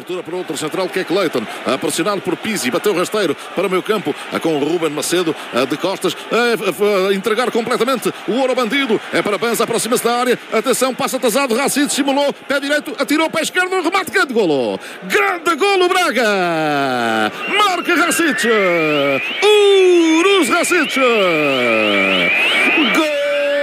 abertura para outro central que é Clayton, pressionado por Pizzi, bateu rasteiro para o meio campo, com o Ruben Macedo de costas, a entregar completamente o ouro bandido, é para Banza, aproxima-se da área, atenção, passa atrasado, Racid simulou, pé direito, atirou, pé esquerdo, remate, grande golo Braga, marca Racid, Uros Racid, gol!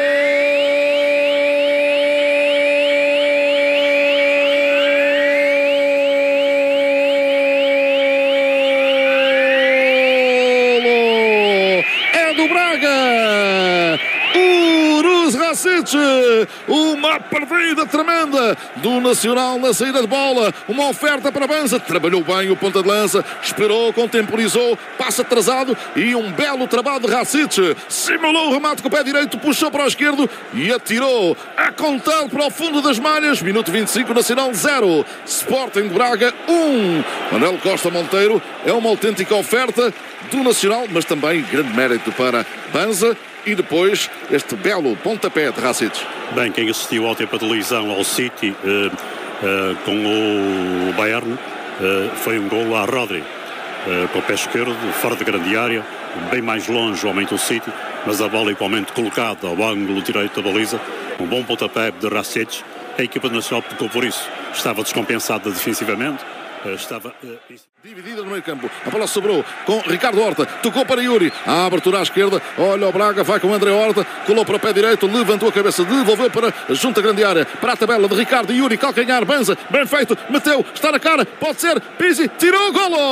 Uma partida tremenda do Nacional na saída de bola, uma oferta para Banza, trabalhou bem o ponta de lança, esperou, contemporizou, passa atrasado e um belo trabalho de Racid, simulou o remate com o pé direito, puxou para o esquerdo e atirou a contar para o fundo das malhas. Minuto 25, Nacional 0, Sporting de Braga 1. Manuel Costa Monteiro, é uma autêntica oferta do Nacional, mas também grande mérito para Banza. E depois este belo pontapé de Racid. Bem, quem assistiu ao tempo de televisão ao City com o Bayern foi um golo à Rodri, com o pé esquerdo, fora de grande área, bem mais longe o homem do City, mas a bola igualmente colocada ao ângulo direito da baliza. Um bom pontapé de Racid. A equipa nacional pecou por isso, estava descompensada defensivamente. Estava dividida no meio campo, a bola sobrou com Ricardo Horta, tocou para Yuri, a abertura à esquerda, olha o Braga, vai com o André Horta, colou para o pé direito, levantou a cabeça, devolveu para junto à grande área, para a tabela de Ricardo, Yuri, calcanhar, Banza, bem feito, meteu, está na cara, pode ser, Pizzi, tirou o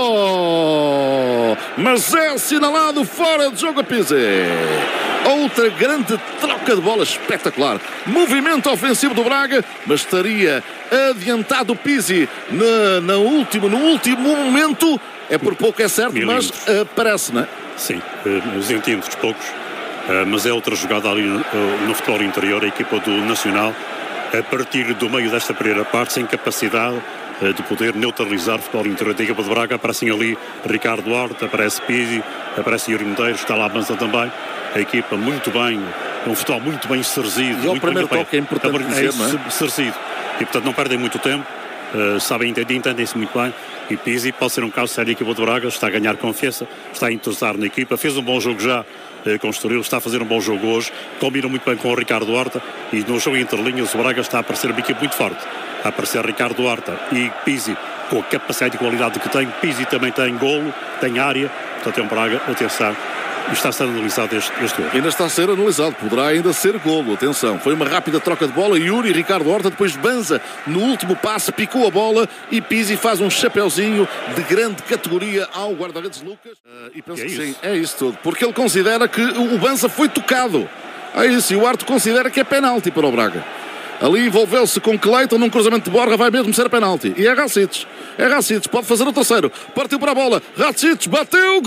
golo, mas é assinalado fora de jogo a Pizzi. Outra grande troca de bola espetacular, movimento ofensivo do Braga, mas estaria adiantado o Pizzi no último momento, é por pouco, é certo, mas parece, não é? Sim, os centímetros poucos, mas é outra jogada ali no futebol interior, a equipa do Nacional, a partir do meio desta primeira parte, sem capacidade de poder neutralizar o futebol interior da equipa de Braga. Aparecem ali Ricardo Horta, aparece Pizzi, aparece Yuri Medeiros, está lá a Banza também. A equipa muito bem, um futebol muito bem serzido. E o primeiro toque é importante dizer, não é? Serzido. E portanto não perdem muito tempo, entendem-se muito bem. E Pizzi pode ser um caso sério da equipa de Braga, está a ganhar confiança, está a entrosar na equipa, fez um bom jogo já com o Estoril, está a fazer um bom jogo hoje, combina muito bem com o Ricardo Horta e no jogo entre linhas o Braga está a aparecer uma equipa muito forte. A aparecer Ricardo Horta e Pizzi com a capacidade e qualidade que tem. Pizzi também tem golo, tem área, portanto é um Braga, atenção. Está a ser analisado este golo. Ainda está a ser analisado, poderá ainda ser golo, atenção. Foi uma rápida troca de bola, Yuri e Ricardo Horta, depois Banza no último passe, picou a bola e Pizzi faz um chapeuzinho de grande categoria ao guarda-redes Lucas. E penso que sim, é isso tudo, porque ele considera que o Banza foi tocado. É isso, e o Arto considera que é penalti para o Braga. Ali envolveu-se com Clayton num cruzamento de Borja, vai mesmo ser a penalti. E é Racid, pode fazer o terceiro. Partiu para a bola, Racid bateu,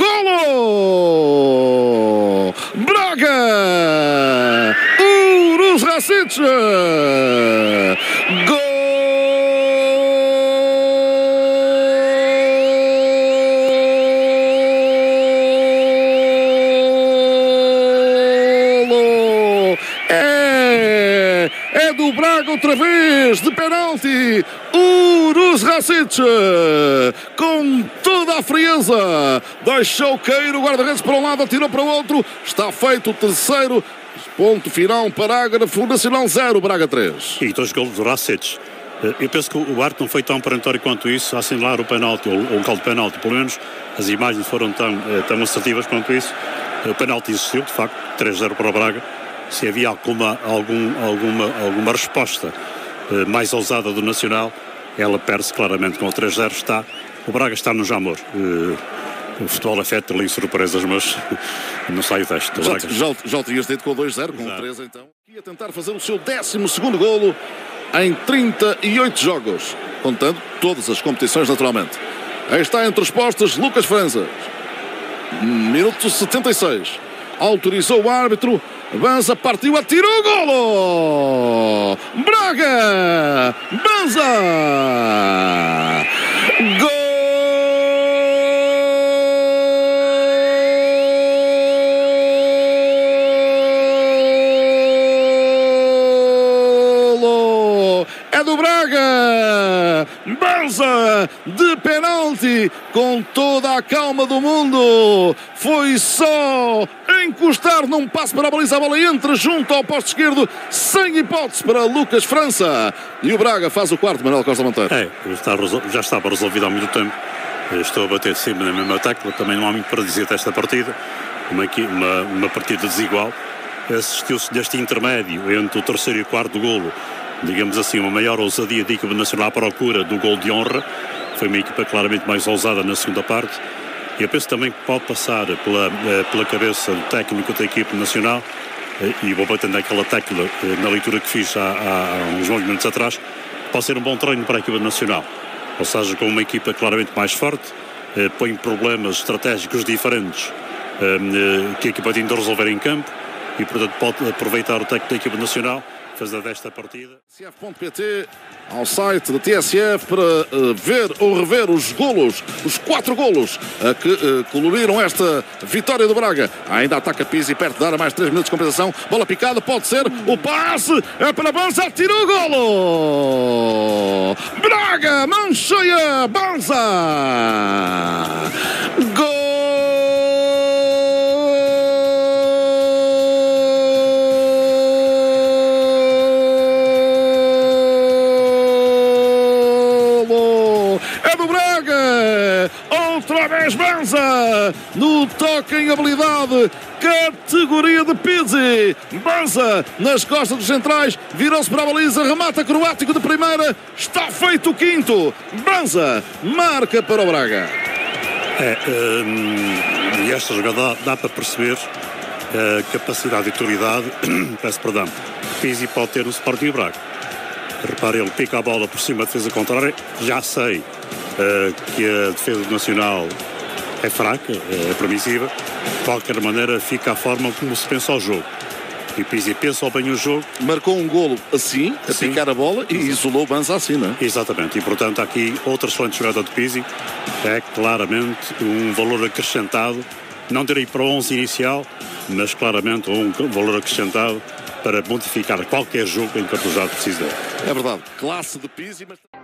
golo! Braga! Uros Racid! Gol! É do Braga outra vez, de penalti, Uros Racid, com toda a frieza, deixou cair o guarda-redes para um lado, atirou para o outro, está feito o terceiro, ponto final, parágrafo, Nacional 0, Braga 3. E 2 golos do Racid. Eu penso que o Arte não foi tão perentório quanto isso a assinalar o penalti, ou o local de penalti, pelo menos as imagens foram tão assertivas quanto isso. O penalti existiu, de facto, 3-0 para o Braga. Se havia alguma resposta mais ousada do Nacional, ela perde-se claramente com o 3-0. O Braga está no Jamor. O futebol afeta ali surpresas, mas não sai deste. Já o tinhas dito com o 2-0, com o 3 então. Ia tentar fazer o seu 12º golo em 38 jogos, contando todas as competições naturalmente. Aí está entre os postos Lucas França. Minuto 76. Autorizou o árbitro. Banza partiu, atirou o golo! Braga! Banza! Golo! É do Braga! Banza de penalti, com toda a calma do mundo. Foi só encostar num passo para a baliza, a bola entra junto ao posto esquerdo, sem hipótese para Lucas França. E o Braga faz o quarto, Manuel Costa Monteiro. Já estava resolvido há muito tempo. Estou a bater sempre na mesma tecla, também não há muito para dizer desta partida. Uma partida desigual. Assistiu-se deste intermédio entre o terceiro e o quarto golo, digamos assim, uma maior ousadia da equipa nacional à procura do gol de honra. Foi uma equipa claramente mais ousada na segunda parte. E eu penso também que pode passar pela cabeça do técnico da equipa nacional, e vou batendo aquela tecla na leitura que fiz há uns bons minutos atrás, pode ser um bom treino para a equipa nacional. Ou seja, com uma equipa claramente mais forte, põe problemas estratégicos diferentes que a equipa tem de resolver em campo, e portanto pode aproveitar o técnico da equipa nacional, fazer desta partida. TSF.pt, ao site da TSF, para ver ou rever os golos, os 4 golos que coloriram esta vitória do Braga. Ainda ataca Pizzi, perto de dar a mais 3 minutos de compensação. Bola picada, pode ser o passe, é para Banza, tirou o golo! Braga, mão cheia, Banza! Gol! Outra vez Banza, no toque em habilidade, categoria de Pizzi. Banza, nas costas dos centrais, virou-se para a baliza, remata croático de primeira, está feito o quinto. Banza marca para o Braga. E esta jogada dá para perceber a capacidade e autoridade, peço perdão, Pizzi pode ter no Sporting Braga. Repare, ele pica a bola por cima da defesa contrária. Já sei que a defesa do Nacional é fraca, é permissiva. De qualquer maneira, fica a forma como se pensa o jogo. E Pizzi pensou bem o jogo. Marcou um golo assim, a picar a bola, e isolou o Banza assim, não é? Exatamente. E, portanto, aqui outra excelente jogada de Pizzi. É claramente um valor acrescentado. Não direi para o 11 inicial, mas claramente um valor acrescentado para modificar qualquer jogo em que o adversário precisa. É verdade. Classe de Pizzi, mas...